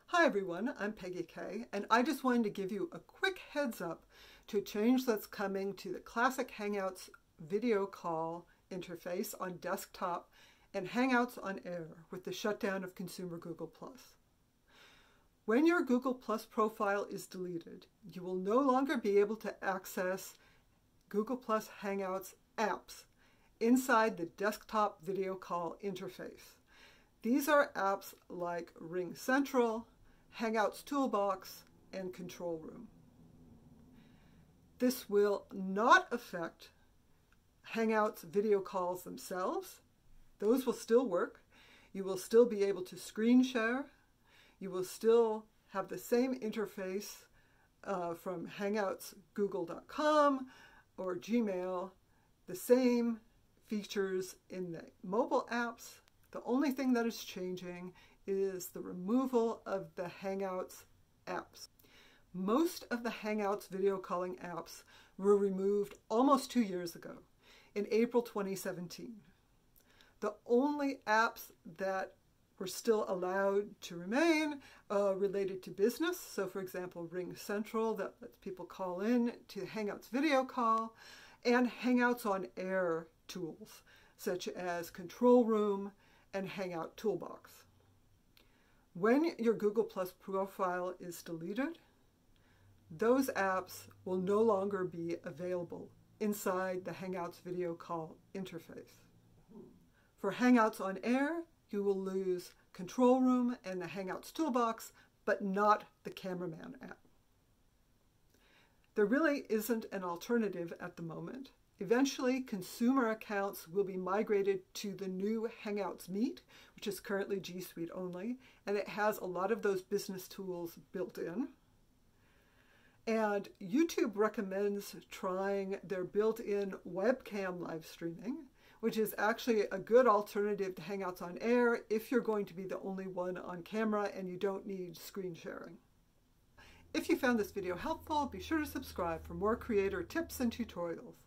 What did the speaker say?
Hi everyone, I'm Peggy Kay, and I just wanted to give you a quick heads up to a change that's coming to the classic Hangouts video call interface on desktop and Hangouts on Air with the shutdown of consumer Google+. When your Google+ profile is deleted, you will no longer be able to access Google+ Hangouts apps inside the desktop video call interface. These are apps like RingCentral, Hangouts Toolbox, and Control Room. This will not affect Hangouts video calls themselves. Those will still work. You will still be able to screen share. You will still have the same interface from hangoutsgoogle.com or Gmail, the same features in the mobile apps. The only thing that is changing is the removal of the Hangouts apps. Most of the Hangouts video calling apps were removed almost 2 years ago, in April 2017. The only apps that were still allowed to remain related to business. So for example, RingCentral that lets people call in to Hangouts video call, and Hangouts on Air tools such as Control Room and Hangout Toolbox. When your Google+ profile is deleted, those apps will no longer be available inside the Hangouts video call interface. For Hangouts on Air, you will lose Control Room and the Hangouts Toolbox, but not the Cameraman app. There really isn't an alternative at the moment. Eventually, consumer accounts will be migrated to the new Hangouts Meet, which is currently G Suite only, and it has a lot of those business tools built in. And YouTube recommends trying their built-in webcam live streaming, which is actually a good alternative to Hangouts on Air if you're going to be the only one on camera and you don't need screen sharing. If you found this video helpful, be sure to subscribe for more creator tips and tutorials.